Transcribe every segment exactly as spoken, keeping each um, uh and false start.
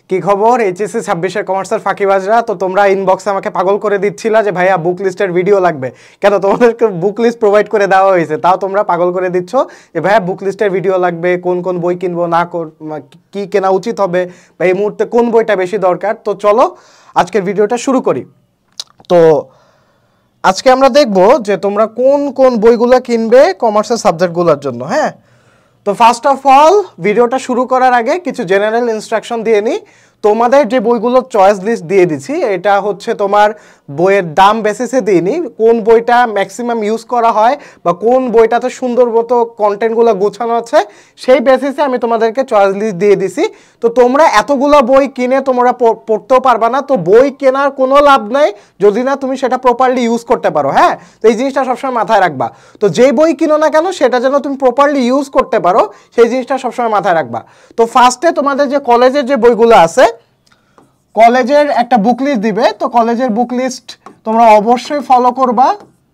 কি খবর এইচএসসি ছাব্বিশের কমার্সের ফাঁকিবাজরা? তো তোমরা ইনবক্সে আমাকে পাগল করে দিচ্ছিলা যে ভাইয়া বুক লিস্টের ভিডিও লাগবে। কেন তোমাদেরকে বুক লিস্ট প্রোভাইড করে দেওয়া হয়েছে, তাও তোমরা পাগল করে দিচ্ছ যে ভাইয়া বুক লিস্টের ভিডিও লাগবে, কোন কোন বই কিনবো, না কি কেনা উচিত হবে, বা এই মুহূর্তে কোন বইটা বেশি দরকার। তো চলো আজকের ভিডিওটা শুরু করি। তো আজকে আমরা দেখব যে তোমরা কোন কোন বইগুলো কিনবে কমার্সের সাবজেক্টগুলোর জন্য। হ্যাঁ, তো ফার্স্ট অফ অল ভিডিওটা শুরু করার আগে কিছু জেনারেল ইনস্ট্রাকশন দিয়ে নিই। তোমাদের যে বইগুলোর চয়েস লিস্ট দিয়ে দিচ্ছি, এটা হচ্ছে তোমার বইয়ের দাম বেসিসে দিইনি, কোন বইটা ম্যাক্সিমাম ইউজ করা হয় বা কোন বইটাতে সুন্দর মতো কন্টেন্টগুলো গোছানো আছে সেই বেসিসে আমি তোমাদেরকে চয়েস লিস্ট দিয়ে দিছি। তো তোমরা এতগুলো বই কিনে তোমরা পড়তেও পারবা না, তো বই কেনার কোনো লাভ নাই যদি না তুমি সেটা প্রপারলি ইউজ করতে পারো। হ্যাঁ, তো এই জিনিসটা সবসময় মাথায় রাখবা। তো যেই বই কিনো না কেন সেটা যেন তুমি প্রপারলি ইউজ করতে পারো, সেই জিনিসটা সবসময় মাথায় রাখবা। তো ফার্স্টে তোমাদের যে কলেজের যে বইগুলো আছে, কলেজের একটা বুক লিস্ট দিবে। তো কলেজের বুক লিস্ট তোমরা অবশ্যই ফলো করবা।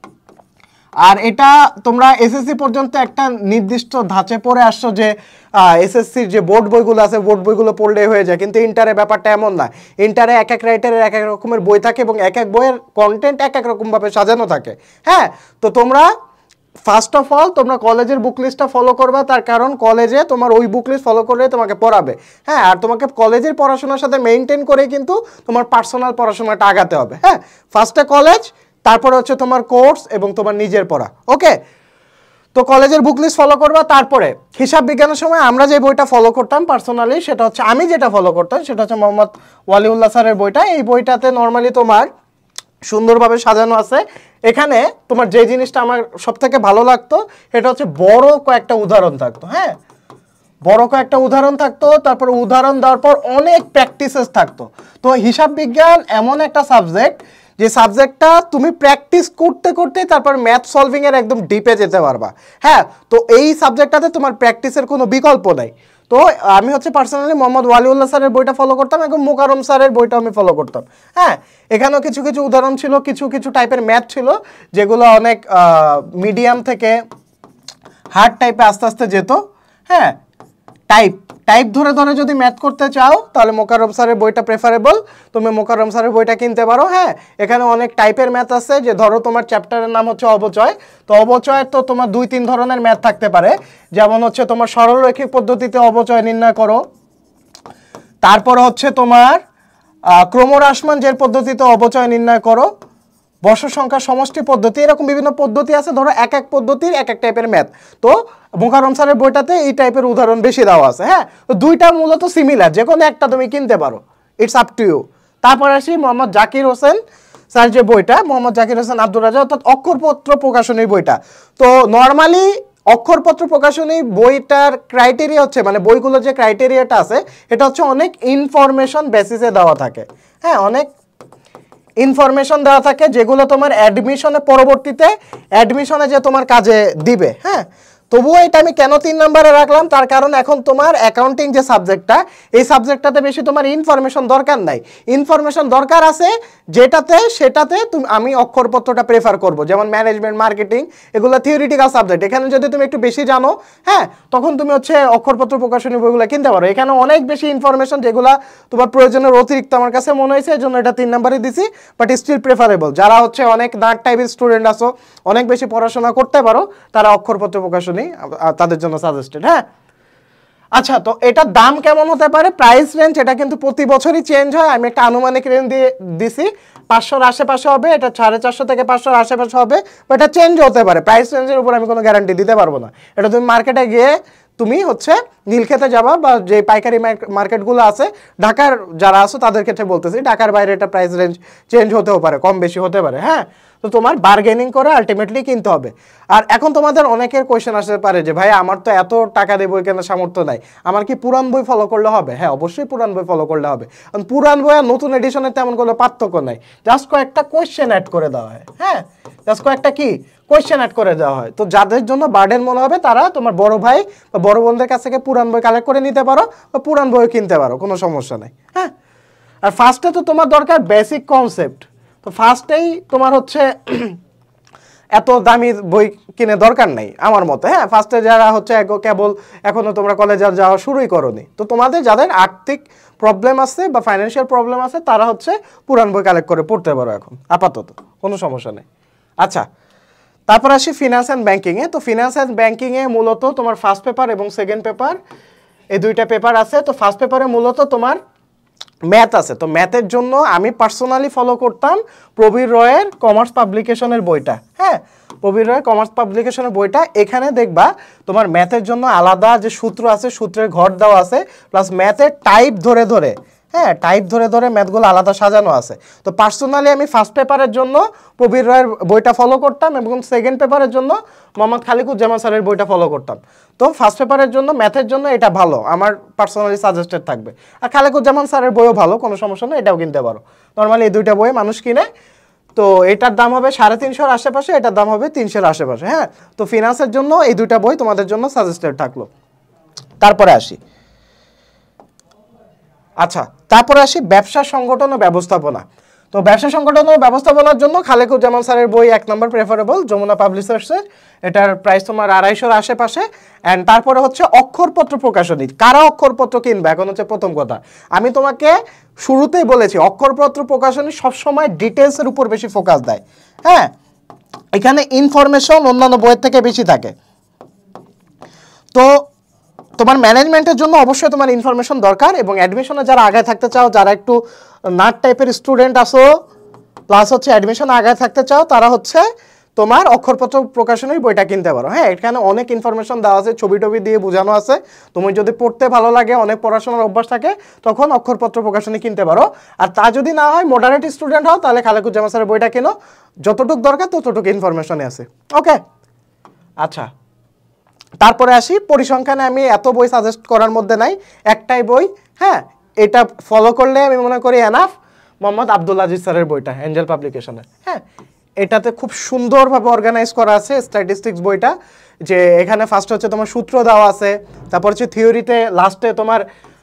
আর এটা তোমরা এসএসসি পর্যন্ত একটা নির্দিষ্ট ধাঁচে পড়ে আসছো যে এসএসসির যে বোর্ড বইগুলো আছে বোর্ড বইগুলো পড়লেই হয়ে যায়, কিন্তু ইন্টারে ব্যাপারটা এমন না। ইন্টারে এক এক রাইটারের এক এক রকমের বই থাকে এবং এক এক বইয়ের কন্টেন্ট এক এক রকমভাবে সাজানো থাকে। হ্যাঁ, তো তোমরা ফার্স্ট অফ অল তোমরা কলেজের বুক লিস্টটা ফলো করবা, তার কারণ কলেজে তোমার ওই বুক লিস্ট ফলো করে তোমাকে পড়াবে। হ্যাঁ, আর তোমাকে কলেজের পড়াশোনার সাথে মেনটেন করে কিন্তু তোমার পার্সোনাল পড়াশোনাটা আগাতে হবে। হ্যাঁ, ফার্স্টে কলেজ, তারপরে হচ্ছে তোমার কোর্স এবং তোমার নিজের পড়া। ওকে, তো কলেজের বুক লিস্ট ফলো করবা। তারপরে হিসাব বিজ্ঞানের সময় আমরা যে বইটা ফলো করতাম পার্সোনালি, সেটা হচ্ছে আমি যেটা ফলো করতাম সেটা হচ্ছে মোহাম্মদ ওয়ালিউল্লাহ স্যারের বইটা। এই বইটাতে নর্মালি তোমার সুন্দরভাবে সাজানো আছে। এখানে তোমার যে জিনিসটা আমার সব থেকে ভালো লাগতো এটা হচ্ছে বড় কয়েকটা উদাহরণ থাকতো। হ্যাঁ, বড় কয়েকটা উদাহরণ থাকতো, তারপর উদাহরণ দেওয়ার পর অনেক প্র্যাকটিসেস থাকতো। তো হিসাব বিজ্ঞান এমন একটা সাবজেক্ট যে সাবজেক্টটা তুমি প্র্যাকটিস করতে করতে তারপর ম্যাথ সলভিং এর একদম ডিপে যেতে পারবা। হ্যাঁ, তো এই সাবজেক্টটাতে তোমার প্র্যাকটিসের কোনো বিকল্প নাই। তো আমি হচ্ছে পার্সোনালি মোহাম্মদ ওয়ালিউল্লাহ স্যারের বইটা ফলো করতাম এবং মোকাররম স্যারের বইটা আমি ফলো করতাম। হ্যাঁ, এখানেও কিছু কিছু উদাহরণ ছিল, কিছু কিছু টাইপের ম্যাথ ছিল যেগুলো অনেক মিডিয়াম থেকে হার্ড টাইপে আস্তে আস্তে যেত। হ্যাঁ, টাইপ টাইপ ধরে ধরে যদি ম্যাথ করতে চাও তাহলে মোকাররম স্যারের বইটা প্রেফারেবল, তুমি মোকাররম স্যারের বইটা কিনতে পারো। হ্যাঁ, এখানে অনেক টাইপের ম্যাথ আছে, যে ধরো তোমার চ্যাপ্টারের নাম হচ্ছে অবচয়, তো অবচয় তো তোমার দুই তিন ধরনের ম্যাথ থাকতে পারে, যেমন হচ্ছে তোমার সরলরৈখিক পদ্ধতিতে অবচয় নির্ণয় করো, তারপর হচ্ছে তোমার ক্রমহ্রাসমান জের পদ্ধতিতে অবচয় নির্ণয় করো, বর্ষ সংখ্যা সমষ্টি পদ্ধতি, এরকম বিভিন্ন পদ্ধতি আছে। ধরো এক এক পদ্ধতির এক এক টাইপের ম্যাথ। তো মোকাররম স্যারের বইটাতে এই টাইপের উদাহরণ বেশি দেওয়া আছে। হ্যাঁ, তো দুইটা মূলত সিমিলার, যে কোনো একটা তুমি কিনতে পারো, ইটস আপ টু ইউ। তারপর আসি মোহাম্মদ জাকির হোসেন স্যার যে বইটা, মোহাম্মদ জাকির হোসেন আব্দুর রাজা, অর্থাৎ অক্ষরপত্র প্রকাশনীর বইটা। তো নর্মালি অক্ষরপত্র প্রকাশনী বইটার ক্রাইটেরিয়া হচ্ছে, মানে বইগুলো যে ক্রাইটেরিয়াটা আছে এটা হচ্ছে অনেক ইনফরমেশন বেসিসে দেওয়া থাকে। হ্যাঁ, অনেক ইনফরমেশন দেওয়া থাকে যেগুলো তোমার অ্যাডমিশনে পরবর্তীতে অ্যাডমিশনে যে তোমার কাজে দিবে। হ্যাঁ, তবুও এটা আমি কেন তিন নম্বরে রাখলাম, তার কারণ এখন তোমার অ্যাকাউন্টিং যে সাবজেক্টটা, এই সাবজেক্টটাতে বেশি তোমার ইনফরমেশন দরকার নাই। ইনফরমেশন দরকার আছে যেটাতে, সেটাতে তুমি আমি অক্ষরপত্রটা প্রেফার করব, যেমন ম্যানেজমেন্ট, মার্কেটিং, এগুলো থিওরিটিক্যাল সাবজেক্ট। এখানে যদি তুমি একটু বেশি জানো, হ্যাঁ, তখন তুমি হচ্ছে অক্ষরপত্র প্রকাশনী বইগুলো কিনতে পারো। এখানে অনেক বেশি ইনফরমেশন যেগুলো তোমার প্রয়োজনের অতিরিক্ত আমার কাছে মনে হয়েছে, এই জন্য এটা তিন নম্বরে দিছি, বাট স্টিল প্রেফারেবল। যারা হচ্ছে অনেক নার্ড টাইপের স্টুডেন্ট আছো, অনেক বেশি পড়াশোনা করতে পারো, তারা অক্ষরপত্র প্রকাশনী তাদের জন্য সাজেস্টেড। হ্যাঁ, আচ্ছা, তো এটার দাম কেমন হতে পারে, প্রাইস রেঞ্জ, এটা কিন্তু প্রতি বছরই চেঞ্জ হয়। আমি একটা আনুমানিক রেঞ্জ দিয়ে দিছি, পাঁচশোর আশেপাশে হবে, এটা সাড়ে চারশো থেকে পাঁচশোর আশেপাশে হবে, এটা চেঞ্জ হতে পারে। প্রাইস রেঞ্জের উপর আমি কোনো গ্যারান্টি দিতে পারবো না। এটা তুমি মার্কেটে গিয়ে তুমি হচ্ছে নীলক্ষেতে যাবা, বা যে পাইকারি মার্কেটগুলো আছে ঢাকার যারা আছো তাদের ক্ষেত্রে বলতেছি, ঢাকার বাইরে এটা প্রাইস রেঞ্জ চেঞ্জ হতেও পারে, কম বেশি হতে পারে। হ্যাঁ, তো তোমার বার্গেনিং করে আলটিমেটলি কিনতে হবে। আর এখন তোমাদের অনেকের কোয়েশ্চেন আসতে পারে যে ভাই আমার তো এত টাকা দিয়ে বই কেনার সামর্থ্য নাই, আমার কি পুরান বই ফলো করলে হবে? হ্যাঁ, অবশ্যই পুরান বই ফলো করলে হবে, কারণ পুরান বই আর নতুন এডিশনের তেমন কোনো পার্থক্য নাই, জাস্ট কয়েকটা কোয়েশ্চেন অ্যাড করে দেওয়া হয়। হ্যাঁ, জাস্ট কয়েকটা কি কোয়েশ্চেন অ্যাড করে দেওয়া হয়। তো যাদের জন্য বার্ডেন মনে হবে তারা তোমার বড় ভাই বা বড় বোনদের কাছ থেকে পুরান বই কালেক্ট করে নিতে পারো, বা পুরান বই কিনতে পারো, কোনো সমস্যা নেই। হ্যাঁ, আর ফার্স্টে তো তোমার দরকার বেসিক কনসেপ্ট। তো ফার্স্টেই তোমার হচ্ছে এত দামি বই কিনে দরকার নাই আমার মতে। হ্যাঁ, ফার্স্টে যারা হচ্ছে কেবল এখনো তোমরা কলেজে যাওয়া শুরুই করোনি, তো তোমাদের যাদের আর্থিক প্রবলেম আছে বা ফাইন্যান্সিয়াল প্রবলেম আছে তারা হচ্ছে পুরান বই কালেক্ট করে পড়তে পারো এখন আপাতত, কোনো সমস্যা নেই। আচ্ছা, তারপর আসি ফিনান্স অ্যান্ড ব্যাংকিংয়ে। তো ফিনান্স অ্যান্ড ব্যাংকিংয়ে মূলত তোমার ফার্স্ট পেপার এবং সেকেন্ড পেপার এই দুইটা পেপার আছে। তো ফার্স্ট পেপারে মূলত তোমার ম্যাথ আছে। তো ম্যাথের জন্য আমি পার্সোনালি ফলো করতাম প্রবীর রয়ের কমার্স পাবলিকেশনের বইটা। হ্যাঁ, প্রবীর রয়ের কমার্স পাবলিকেশনের বইটা, এখানে দেখবা তোমার ম্যাথের জন্য আলাদা যে সূত্র আছে, সূত্রের ঘর দেওয়া আছে, প্লাস ম্যাথের টাইপ ধরে ধরে, হ্যাঁ টাইপ ধরে ধরে ম্যাথগুলো আলাদা সাজানো আছে। তো পার্সোনালি আমি ফার্স্ট পেপারের জন্য প্রবীর রয়ের বইটা ফলো করতাম এবং সেকেন্ড পেপারের জন্য মোহাম্মদ খালিকুজ্জামান স্যারের বইটা ফলো করতাম। তো ফার্স্ট পেপারের জন্য ম্যাথের জন্য এটা ভালো, আমার পার্সোনালি সাজেস্টেড থাকবে। আর খালিকুজ্জামান স্যারের বইও ভালো, কোনো সমস্যা নেই, এটাও কিনতে পারো। নর্মালি এই দুইটা বই মানুষ কিনে। তো এটার দাম হবে সাড়ে তিনশোর আশেপাশে, এটার দাম হবে তিনশোর আশেপাশে। হ্যাঁ, তো ফিনান্সের জন্য এই দুইটা বই তোমাদের জন্য সাজেস্টেড থাকলো। তারপরে আসি আচ্ছা তারপরে আসি ব্যবসা সংগঠন ও ব্যবস্থাপনা। তো ব্যবসা সংগঠন ও ব্যবস্থাপনার জন্য খালেকুজ্জামান স্যারের বই এক নম্বর প্রেফারেবল, যমুনা পাবলিশার্সের। এটার প্রাইস তোমার আড়াইশোর আশেপাশে। অ্যান্ড তারপরে হচ্ছে অক্ষরপত্র প্রকাশনী। কারা অক্ষরপত্র কিনবে এখন হচ্ছে প্রথম কথা। আমি তোমাকে শুরুতেই বলেছি অক্ষরপত্র প্রকাশনী সবসময় ডিটেলসের উপর বেশি ফোকাস দেয়। হ্যাঁ, এখানে ইনফরমেশন অন্যান্য বইয়ের থেকে বেশি থাকে। তো তোমার ম্যানেজমেন্টের জন্য অবশ্যই তোমার ইনফরমেশন দরকার, এবং অ্যাডমিশনে যারা আগায় থাকতে চাও, যারা একটু নাট টাইপের স্টুডেন্ট আসো, প্লাস হচ্ছে অ্যাডমিশনে আগায় থাকতে চাও, তারা হচ্ছে তোমার অক্ষরপত্র প্রকাশনীর বইটা কিনতে পারো। হ্যাঁ, এখানে অনেক ইনফরমেশন দেওয়া আছে, ছবি টবি দিয়ে বোঝানো আছে। তুমি যদি পড়তে ভালো লাগে, অনেক পড়াশোনার অভ্যাস থাকে, তখন অক্ষরপত্র প্রকাশনী কিনতে পারো। আর তা যদি না হয়, মডারেট স্টুডেন্ট হও, তাহলে খালেকুজ্জামান স্যারের বইটা কেনো, যতটুকু দরকার ততটুকু ইনফরমেশনে আছে। ওকে, আচ্ছা তারপরে আসি পরিসংখ্যানে। আমি এত বই সাজেস্ট করার মধ্যে নাই, একটাই বই। হ্যাঁ, এটা ফলো করলে আমি মনে করি এনাফ, মোহাম্মদ আব্দুল আজিজ স্যারের বইটা, এঞ্জেল পাবলিকেশনের। হ্যাঁ, এটাতে খুব সুন্দরভাবে অর্গানাইজ করা আছে স্ট্যাটিস্টিক্স বইটা, যে এখানে ফার্স্ট হচ্ছে তোমার সূত্র দেওয়া আছে, তারপর হচ্ছে থিওরিতে লাস্টে তোমার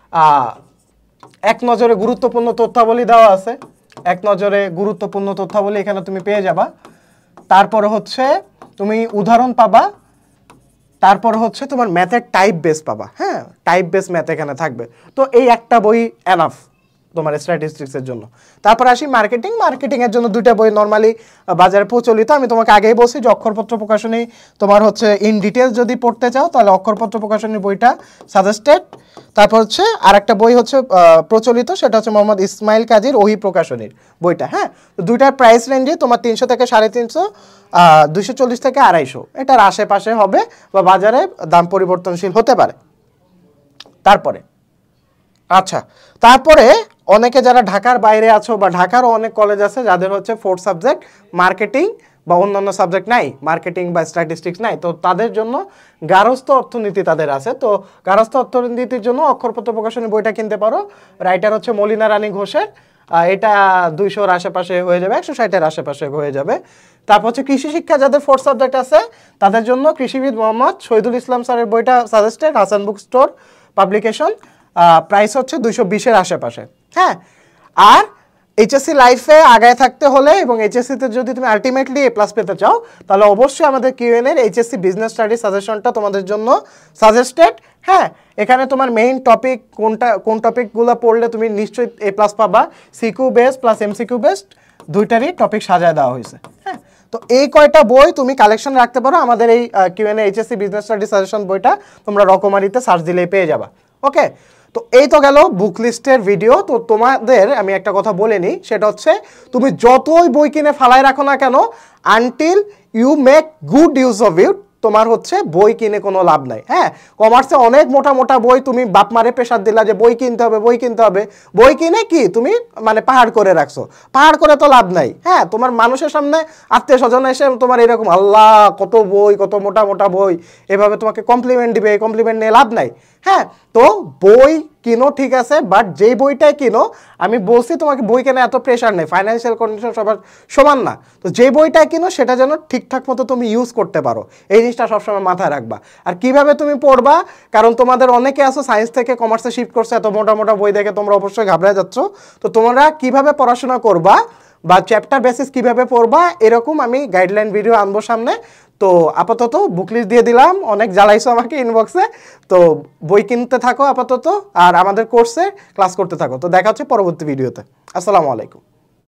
এক নজরে গুরুত্বপূর্ণ তথ্যাবলী দেওয়া আছে। এক নজরে গুরুত্বপূর্ণ তথ্যাবলী এখানে তুমি পেয়ে যাবা। তারপরে হচ্ছে তুমি উদাহরণ পাবা। তারপর হচ্ছে তোমার ম্যাথের টাইপ বেস পাবা। হ্যাঁ, টাইপ বেস ম্যাথ এখানে থাকবে। তো এই একটা বই এনাফ তোমার স্ট্যাটিস্টিক্সের জন্য। তারপর আসি মার্কেটিং। মার্কেটিংয়ের জন্য দুইটা বই নর্মালি বাজারে প্রচলিত। আমি তোমাকে আগেই বলছি যে অক্ষরপত্র প্রকাশনী তোমার হচ্ছে ইন ডিটেলস যদি পড়তে চাও, তাহলে অক্ষরপত্র প্রকাশনীর বইটা সাজেস্টেড। তারপর হচ্ছে আর একটা বই হচ্ছে প্রচলিত, সেটা হচ্ছে মোহাম্মদ ইসমাইল কাজীর ওহি প্রকাশনীর বইটা। হ্যাঁ, দুইটার প্রাইস রেঞ্জে তোমার তিনশো থেকে সাড়ে তিনশো, দুইশো চল্লিশ থেকে আড়াইশো, এটার আশেপাশে হবে বা বাজারে দাম পরিবর্তনশীল হতে পারে। তারপরে আচ্ছা তারপরে অনেকে যারা ঢাকার বাইরে আছো বা ঢাকারও অনেক কলেজ আছে যাদের হচ্ছে ফোর্থ সাবজেক্ট মার্কেটিং বা অন্যান্য সাবজেক্ট নাই, মার্কেটিং বা স্ট্যাটিস্টিক্স নাই, তো তাদের জন্য গার্হস্থ্য অর্থনীতি তাদের আছে। তো গার্হস্থ্য অর্থনীতির জন্য অক্ষরপত্র প্রকাশনী বইটা কিনতে পারো। রাইটার হচ্ছে মলিনা রানী ঘোষের। এটা দুইশোর আশেপাশে হয়ে যাবে, একশো ষাটের আশেপাশে হয়ে যাবে। তারপর হচ্ছে কৃষি শিক্ষা যাদের ফোর্থ সাবজেক্ট আছে তাদের জন্য কৃষিবিদ মোহাম্মদ শহীদুল ইসলাম স্যারের বইটা suggested, Hasan book store publication. Price হচ্ছে দুইশো বিশের আশেপাশে। হ্যাঁ, আর এইচএসসি লাইফে আগায় থাকতে হলে এবং এইচএসসিতে যদি তুমি আলটিমেটলি এ প্লাস পেতে চাও, তাহলে অবশ্যই আমাদের কিউএন এর এইচএসসি বিজনেস স্টাডি সাজেশনটা তোমাদের জন্য সাজেস্টেড। হ্যাঁ, এখানে তোমার মেইন টপিক কোনটা, কোন টপিকগুলো পড়লে তুমি নিশ্চয়ই এ প্লাস পাবা, CQ based plus MCQ based দুইটারই টপিক সাজায় দেওয়া হয়েছে। হ্যাঁ, তো এই কয়টা বই তুমি কালেকশন রাখতে পারো। আমাদের এই QN A HSC business study suggestion বইটা তোমরা রকমারিতে সার্চ দিলেই পেয়ে যাবা। ওকে, তো এই তো গেল বুক লিস্টের ভিডিও। তো তোমাদের আমি একটা কথা বলে নিই, সেটা হচ্ছে তুমি যতই বই কিনে ফালাই রাখো না কেন, until you make good use of it, তোমার হচ্ছে বই কিনে কোনো লাভ নাই। হ্যাঁ, কমার্সে অনেক মোটা মোটা বই, তুমি বাপ মারে প্রেশার দিলা যে বই কিনতে হবে বই কিনতে হবে, বই কিনে কি তুমি মানে পাহাড় করে রাখছো, পাহাড় করে তো লাভ নাই। হ্যাঁ, তোমার মানুষের সামনে আত্মীয় স্বজন এসে তোমার এরকম আল্লাহ কত বই, কত মোটা মোটা বই, এভাবে তোমাকে কমপ্লিমেন্ট দিবে, এই কমপ্লিমেন্ট নিয়ে লাভ নাই। হ্যাঁ, তো বই কিনো ঠিক আছে, বাট যেই বইটাই কিনো, আমি বলছি তোমাকে বই কেনা এত প্রেশার নেই, ফাইন্যান্সিয়াল কন্ডিশন সবার সমান না, তো যে বইটাই কিনো সেটা যেন ঠিকঠাক মতো তুমি ইউজ করতে পারো, এই জিনিসটা সবসময় মাথায় রাখবা। আর কিভাবে তুমি পড়বা, কারণ তোমাদের অনেকে আসো সায়েন্স থেকে কমার্সে শিফট করছে, এত মোটা মোটা বই দেখে তোমরা অবশ্যই ঘাবড়ে যাচ্ছ। তো তোমরা কিভাবে পড়াশোনা করবা, বা চ্যাপ্টার বেসিস কিভাবে পড়বা এরকম আমি গাইডলাইন ভিডিও আনবো সামনে। তো আপাতত বুক লিস্ট দিয়ে দিলাম, অনেক জ্বালাইছো আমাকে ইনবক্সে। তো বই কিনতে থাকো আপাতত, আর আমাদের কোর্সে ক্লাস করতে থাকো। তো দেখা হচ্ছে পরবর্তী ভিডিওতে। আসসালামু আলাইকুম।